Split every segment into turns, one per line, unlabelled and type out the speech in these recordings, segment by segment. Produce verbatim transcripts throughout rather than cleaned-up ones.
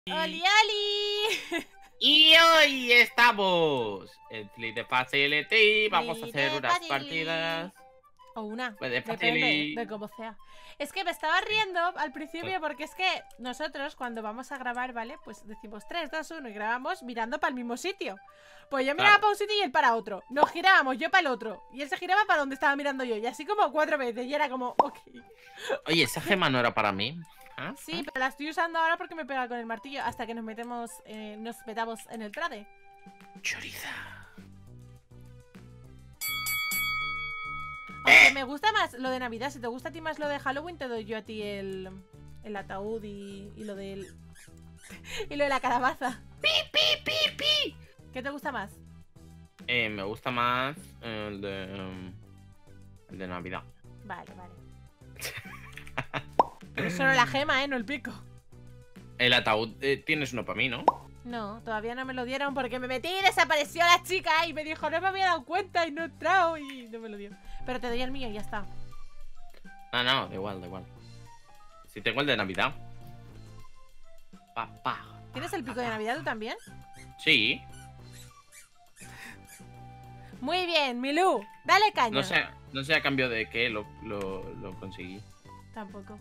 ¡Oli, oli!
Y hoy estamos en Flip de Facility. Vamos a hacer unas
Facility.
partidas.
O una,
Pues de
depende
Facility.
de cómo sea. Es que me estaba riendo al principio porque es que nosotros cuando vamos a grabar, ¿vale? Pues decimos tres, dos, uno y grabamos mirando para el mismo sitio. Pues yo miraba
Claro.
para un sitio y él para otro. Nos girábamos, yo para el otro. Y él se giraba para donde estaba mirando yo. Y así como cuatro veces. Y era como, ok.
Oye, esa gema no era para mí. ¿Ah?
Sí, pero la estoy usando ahora porque me pega con el martillo. Hasta que nos metemos, eh, nos metamos en el trade.
Choriza.
Aunque me gusta más lo de Navidad. Si te gusta a ti más lo de Halloween, te doy yo a ti el, el ataúd y, y lo del... y lo de la calabaza.
¡Pi, pi, pi, pi!
¿Qué te gusta más?
Eh, me gusta más el de... um, el de Navidad.
Vale, vale. Pero solo la gema, ¿eh? No el pico.
El ataúd, eh, tienes uno para mí, ¿no?
No, todavía no me lo dieron porque me metí y desapareció la chica y me dijo, no me había dado cuenta y no he entrado y no me lo dio. Pero te doy el mío y ya está.
Ah, no, da igual, da igual. Si tengo el de Navidad. Pa, pa.
¿Tienes el pico de Navidad tú también?
Sí.
Muy bien, Milú. Dale caña.
No sé, no sé a cambio de qué lo, lo, lo conseguí.
Tampoco.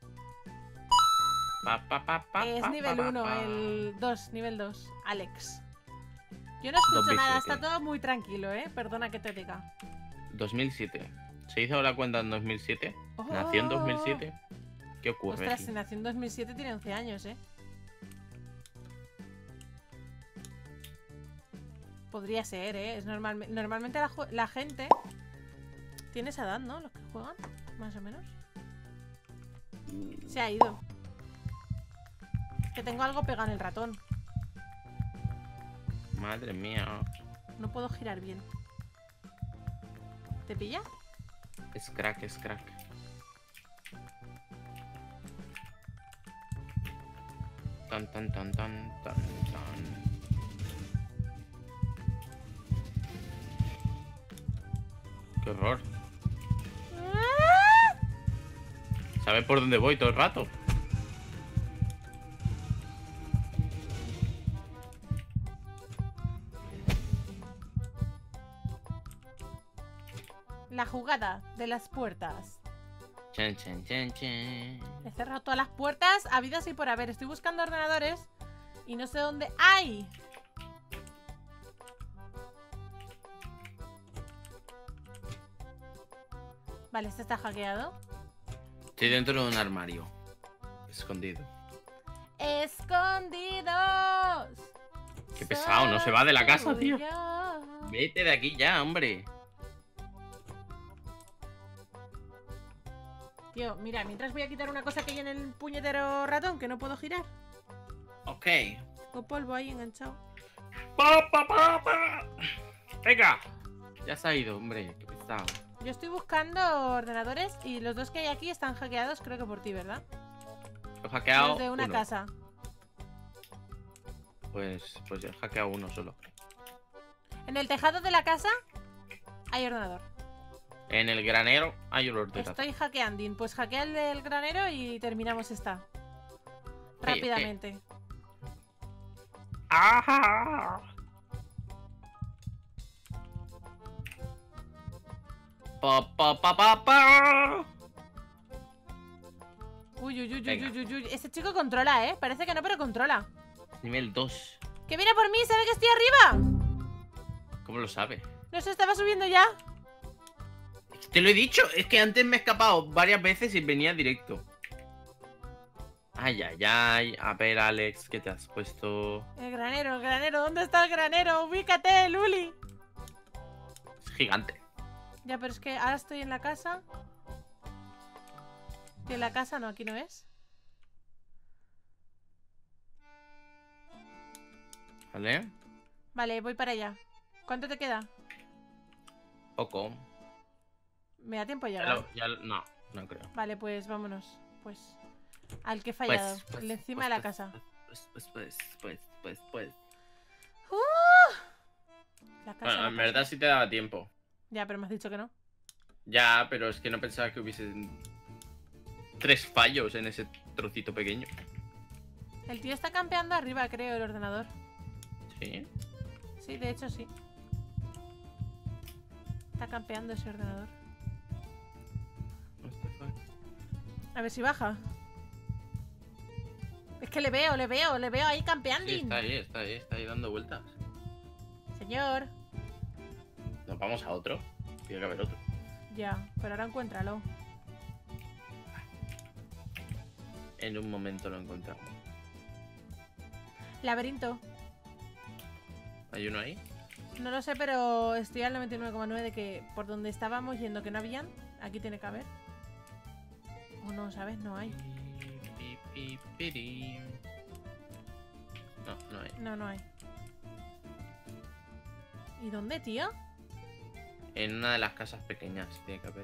Pa, pa, pa, pa,
Es
pa,
nivel
pa,
uno,
pa.
el dos, nivel dos. Alex. Yo no escucho
dos
nada,
veintisiete.
está todo muy tranquilo, ¿eh? Perdona que te diga.
dos mil siete. ¿Se hizo la cuenta en dos mil siete?
Oh.
¿Nació en dos mil siete? ¿Qué ocurre?
Ostras,
aquí?
si nació en dos mil siete tiene once años, ¿eh? Podría ser, ¿eh? Es normal... Normalmente la, ju- la gente tiene esa edad, ¿no? Los que juegan, más o menos. Se ha ido. Que tengo algo pegado en el ratón.
Madre mía.
No puedo girar bien. ¿Te pilla?
Es crack, es crack. Tan, tan, tan, tan, tan, tan. Qué horror. ¿Sabes por dónde voy todo el rato?
La jugada de las puertas.
Chan, chan, chan, chan.
He cerrado todas las puertas habidas y por haber. Estoy buscando ordenadores y no sé dónde hay. Vale, este está hackeado.
Estoy dentro de un armario. Escondido.
¡Escondidos!
Qué pesado, no se va de la casa,
Solo
tío.
yo.
Vete de aquí ya, hombre.
Tío, mira, mientras voy a quitar una cosa que hay en el puñetero ratón que no puedo girar.
Ok.
Con polvo ahí enganchado.
Pa, pa, pa, pa. Venga. Ya se ha ido, hombre. Qué pesado.
Yo estoy buscando ordenadores y los dos que hay aquí están hackeados, creo que por ti, ¿verdad?
He hackeado
Los de una
uno.
casa.
Pues, pues he hackeado uno solo.
En el tejado de la casa hay ordenador.
En el granero hay un ordenador.
Estoy hackeando. Pues hackea el del granero y terminamos esta. Rápidamente.
¡Ajá! Pa, pa, pa, pa, pa.
Uy, uy, uy, uy,
Venga.
uy, uy, uy. Ese chico controla, ¿eh? Parece que no, pero controla.
Nivel dos.
¡Que viene por mí! ¿Sabe que estoy arriba?
¿Cómo lo sabe?
No se estaba subiendo ya.
Te lo he dicho, es que antes me he escapado varias veces y venía directo. Ay, ay, ay. A ver, Alex, ¿qué te has puesto?
El granero, el granero. ¿Dónde está el granero? Ubícate, Luli.
Es gigante.
Ya, pero es que ahora estoy en la casa. ¿Y en la casa? No, aquí no es.
¿Vale?
Vale, voy para allá. ¿Cuánto te queda?
Poco.
¿Me da tiempo a
Ya
llegar?
lo- ya lo- no, no creo.
Vale, pues vámonos. Pues al que he fallado.
Pues, pues,
el de encima
pues,
de la
pues,
casa.
Pues, pues, pues, pues, pues, pues.
La casa,
Bueno,
la
en
casa.
verdad sí te daba tiempo.
Ya, pero me has dicho que no.
Ya, pero es que no pensaba que hubiese tres fallos en ese trocito pequeño.
El tío está campeando arriba, creo, el ordenador.
Sí.
Sí, de hecho sí. Está campeando ese ordenador.
What the fuck?
A ver si baja. Es que le veo, le veo, le veo ahí campeando.
Sí, está ahí, está ahí, está ahí dando vueltas.
Señor.
Nos vamos a otro. Tiene que haber otro.
Ya, pero ahora encuéntralo.
En un momento lo encontramos.
Laberinto.
¿Hay uno ahí?
No lo sé, pero estoy al noventa y nueve coma nueve de que por donde estábamos yendo que no habían, aquí tiene que haber. O no, ¿sabes? No hay.
No, no hay.
No, no hay. ¿Y dónde, tío?
En una de las casas pequeñas tiene que haber.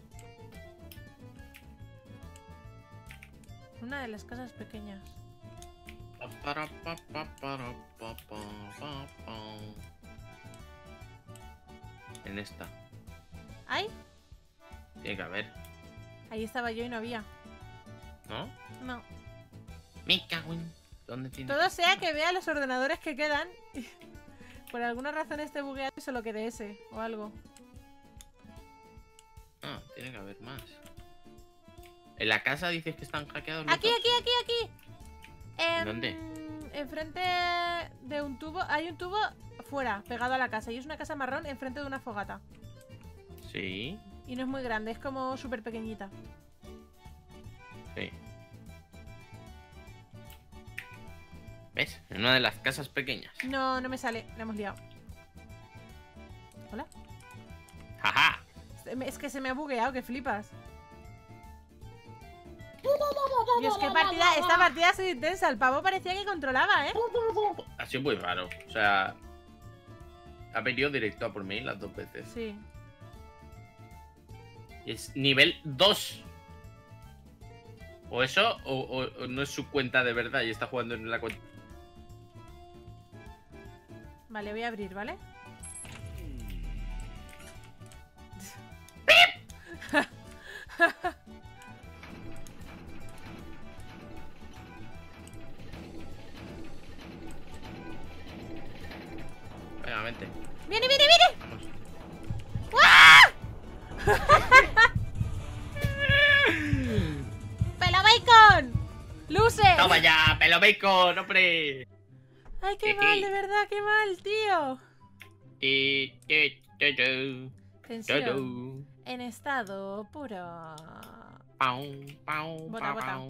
Una de las casas pequeñas.
En esta.
¿Hay?
Tiene que haber.
Ahí estaba yo y no había.
¿No?
No.
Me cago en... ¿Dónde tiene?
Todo sea que vea los ordenadores que quedan. Y por alguna razón esté bugueado y solo quede ese o algo.
Ah, tiene que haber más. ¿En la casa dices que están hackeados los
Aquí,
dos?
aquí, aquí, aquí. Em,
¿Dónde?
Enfrente de un tubo. Hay un tubo fuera, pegado a la casa. Y es una casa marrón enfrente de una fogata.
Sí,
Y no es muy grande, es como súper pequeñita.
sí. ¿Ves? En una de las casas pequeñas.
No, no me sale, la hemos liado. Hola.
¡Jaja!
Es que se me ha bugueado, que flipas. Dios, qué partida. Esta partida ha sido intensa. El pavo parecía que controlaba, ¿eh?
Ha sido muy raro. O sea, ha venido directo a por mí las dos veces.
Sí.
Es nivel dos. O eso, o, o- o no es su cuenta de verdad y está jugando en la cuenta.
Vale, voy a abrir, ¿vale?
Venga, vente.
¡Viene, viene, viene!
Vamos.
¡Pelo bacon! ¡Luce!
¡Toma ya! ¡Pelo bacon, hombre!
¡Ay, qué mal, de verdad, qué mal, tío!
Y... y- tu, tu, tu,
Tensión.
tu.
En estado puro.
Pau, pau,
Bota,
pau,
bota.
pau.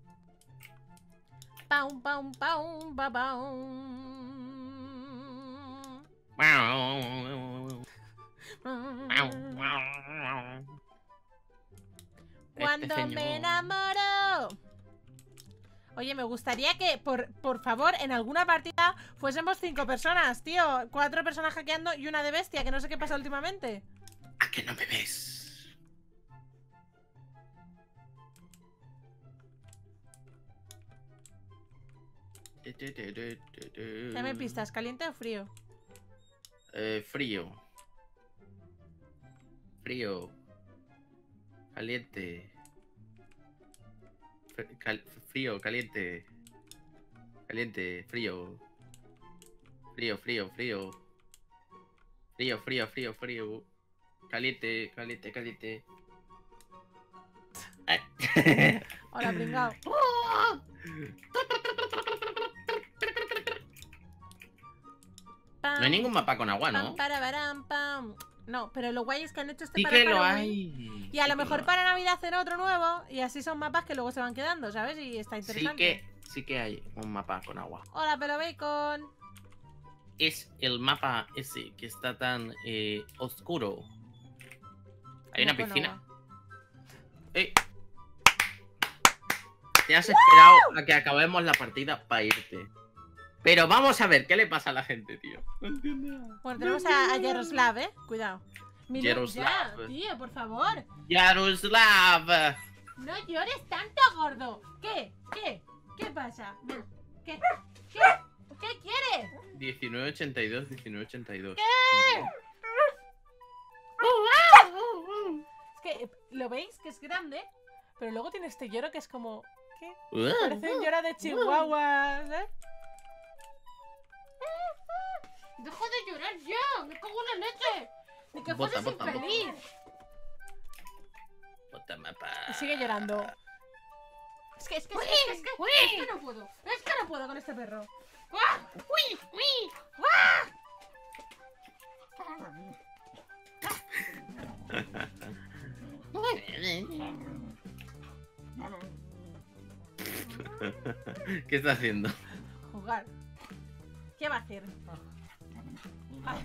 Paum, paum, paum, pa, paum.
Pau, pau, pau.
Cuando
Este
me
señor.
enamoro. Oye, me gustaría que, por, por favor, en alguna partida fuésemos cinco personas, tío. Cuatro personas hackeando y una de bestia, que no sé qué pasa últimamente.
¿A que no me ves?
Dame pistas, ¿caliente o frío?
Eh, frío. Frío. Caliente. Fr- cal- frío, caliente. Caliente, frío. Frío, frío, frío. Frío, frío, frío, frío. Caliente, caliente, caliente. Ay.
Hola, pringao.
No hay ningún mapa con agua, ¿no?
Pam, para, baram, pam. No, pero lo guay es que han hecho este
Sí
para
que lo
Halloween.
hay.
Y a
Sí
lo
que
mejor
lo
para Navidad hacen otro nuevo. Y así son mapas que luego se van quedando, ¿sabes? Y está
hay. Sí
interesante.
que, sí que hay un mapa con agua.
Hola, pelo bacon.
Es el mapa ese que está tan eh, oscuro. Hay una
Como con
piscina.
agua.
¡Eh! Te has esperado a que acabemos la partida para irte. Pero vamos a ver, ¿qué le pasa a la gente, tío? No entiendo.
Bueno, tenemos a, a Yaroslav, ¿eh? Cuidado. Mi lu-
Yaroslav.
Ya, tío, por favor.
Yaroslav.
No llores tanto, gordo. ¿Qué? ¿Qué? ¿Qué pasa? Ven. ¿Qué? ¿Qué? ¿Qué quieres?
diecinueve ochenta y dos, diecinueve ochenta y dos.
Es que, ¿lo veis? Que es grande. Pero luego tiene este lloro que es como... ¿Qué?
Uh.
Parece un llora de Chihuahua, ¿eh? ¡Deja de llorar ya! ¡Me cago en la leche! ¡Ni que
Bota,
fueses
bota,
infeliz!
Bota mapa.
Y sigue llorando. Es que, es que, es que, es que, es que, es que no puedo. Es que no puedo con este perro. ¡Ah! ¡Uy! ¡Uy! ¡Ah!
¿Qué está haciendo?
Jugar. ¿Qué va a hacer? Ay.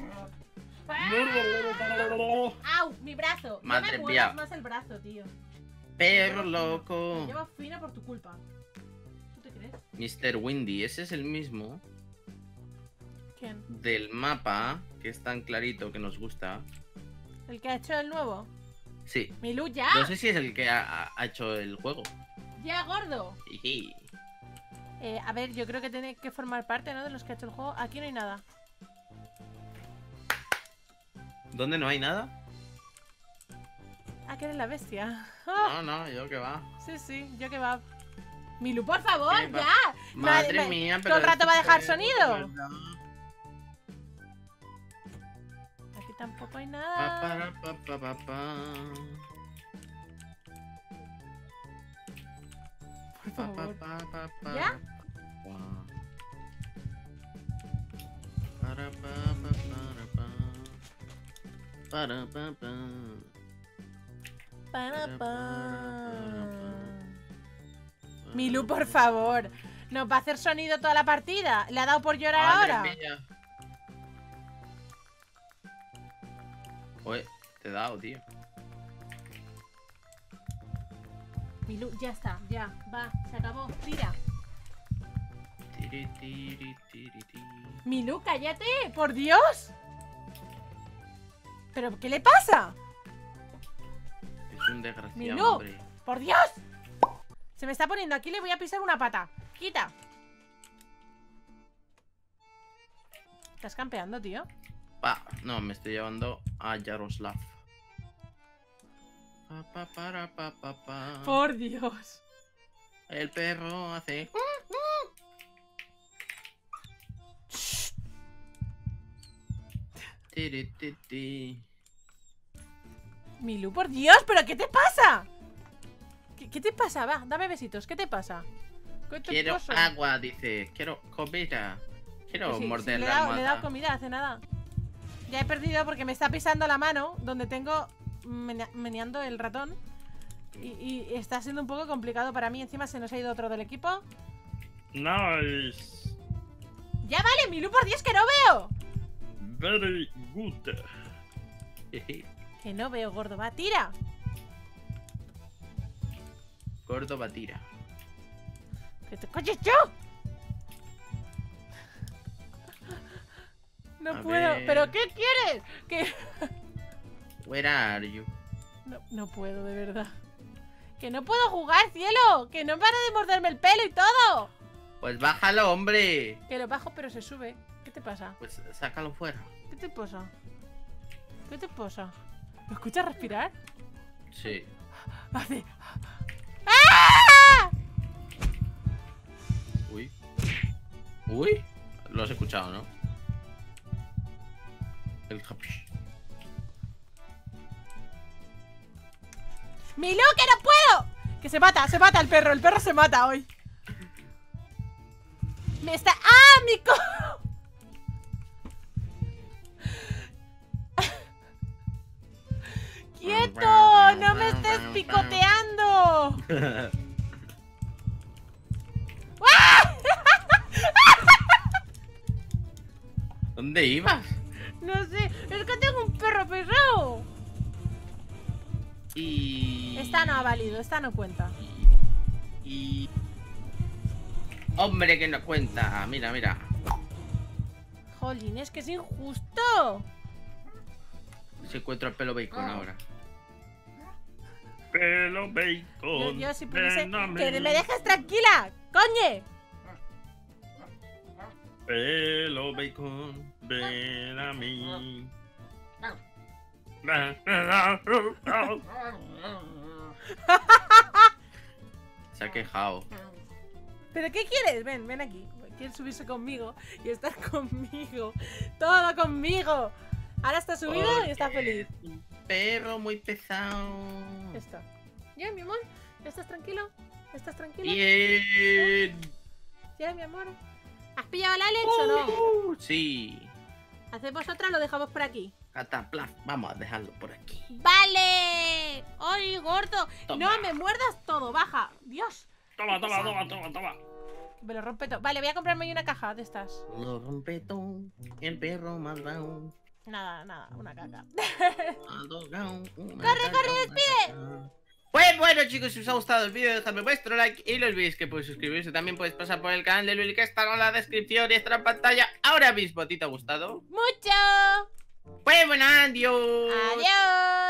¡Au! ¡Mi brazo!
Madre
no me
mía.
muevas más el brazo, tío.
Perro
Me
loco.
llevo fina por tu culpa. ¿Tú te crees?
mister Windy, ese es el mismo
¿Quién?
del mapa que es tan clarito que nos gusta.
¿El que ha hecho el nuevo?
Sí.
¡Milú, ya!
No sé si es el que ha, ha hecho el juego.
¡Ya, gordo!
Jiji.
Eh, a ver, yo creo que tiene que formar parte, ¿no? De los que ha hecho el juego. Aquí no hay nada.
¿Dónde no hay nada?
Ah, que eres la bestia.
No, no, yo que va.
Sí, sí, yo que va. Milú, por favor,
¿Qué va?
ya.
Madre
Madre-
mía,
¿todo el rato va a dejar
este
sonido?
¿verdad?
Aquí tampoco hay
Pa,
nada.
para, pa, pa, pa, pa.
Por
Pa, pa,
favor.
pa, pa, pa.
¿Ya?
Pa. Para, pa, pa, para, pa. Para, pa, pa.
Para,
Para,
pa.
para,
Milú, por favor. ¿Nos va a hacer sonido toda la partida? ¿Le ha dado por llorar
Madre
ahora?
mía. Oye, te he dado, tío.
Milú, ya está, ya, va, se acabó, tira.
Tiri, tiri, tiri, tiri.
Milú, cállate, por Dios. ¿Pero qué le pasa?
Es un desgraciado,
Milú.
hombre.
¡Por Dios! Se me está poniendo aquí, le voy a pisar una pata. ¡Quita! ¿Estás campeando, tío?
Pa, no, me estoy llevando a Yaroslav. Pa, pa, para, pa, pa, pa.
¡Por Dios!
El perro hace. Tiri, ti, ti.
Milú, por Dios, ¿pero qué te pasa? ¿Qué, qué te pasa? Va, dame besitos, ¿qué te pasa? ¿Qué te
Quiero
pasa?
agua, dice. Quiero comida. Quiero
Que sí, sí,
morder
le, he
la
dado, le he dado
almohada.
comida hace nada. Ya he perdido porque me está pisando la mano donde tengo mene- meneando el ratón. Y, y está siendo un poco complicado para mí. Encima se nos ha ido otro del equipo.
Nice.
¡Ya vale, Milú, por Dios, que no veo!
Very good.
Que no veo, gordo. Va, tira.
Gordo batira.
¡Que te calles yo! No
A
puedo.
ver.
¿Pero qué quieres? Que...
Where are you?
No, no puedo, de verdad. ¡Que no puedo jugar, cielo! ¡Que no para de morderme el pelo y todo!
Pues bájalo, hombre.
Que lo bajo, pero se sube. ¿Qué te pasa?
Pues sácalo fuera.
¿Qué te pasa? ¿Qué te pasa? ¿Lo escuchas respirar?
Sí.
Hace... ¡Ah!
Uy. Uy. Lo has escuchado, ¿no? El hapish.
¡Milú, que no puedo! Que se mata, se mata el perro. El perro se mata hoy. Me está... ¡Ah, mi co... ¡Quieto! ¡No me estés picoteando!
¿Dónde ibas?
No sé, es que tengo un perro pesado.
Y...
Esta no ha valido, esta no cuenta.
Y... Hombre, que no cuenta. Mira, mira.
Jolín, es que es injusto.
Se encuentra el pelo bacon ahora.
Pelo
Yo,
bacon.
yo si pudiese...
ven a mí.
¡Que me dejes tranquila! ¡Coñe!
Pelo bacon, ven a mí.
Se ha quejado.
¿Pero qué quieres? Ven, ven aquí. Quieres subirse conmigo y estar conmigo. Todo conmigo. Ahora está subido y está feliz.
Un perro muy pesado.
Esto. ¿Ya, mi amor? ¿Estás tranquilo? ¿Estás tranquilo?
Bien.
¿Ya, mi amor? ¿Has pillado al Alex o no?
Uh, sí.
¿Hacemos otra o lo dejamos por aquí?
Cataplaf. Vamos a dejarlo por aquí.
¡Vale! ¡Ay, gordo!
Toma.
No me muerdas todo, baja. Dios.
Toma, toma, toma, toma, toma.
Me lo rompe todo. Vale, voy a comprarme hoy una caja de estas.
Lo rompe todo. El perro malvado.
Nada, nada, una caca.
¡Corre, corre, despide! Pues bueno, chicos, si os ha gustado el vídeo, dejadme vuestro like y no olvidéis que podéis suscribirse. También podéis pasar por el canal de Luli, que está en la descripción y está en pantalla ahora mismo. ¿A ti te ha gustado?
¡Mucho!
Pues bueno, adiós.
¡Adiós!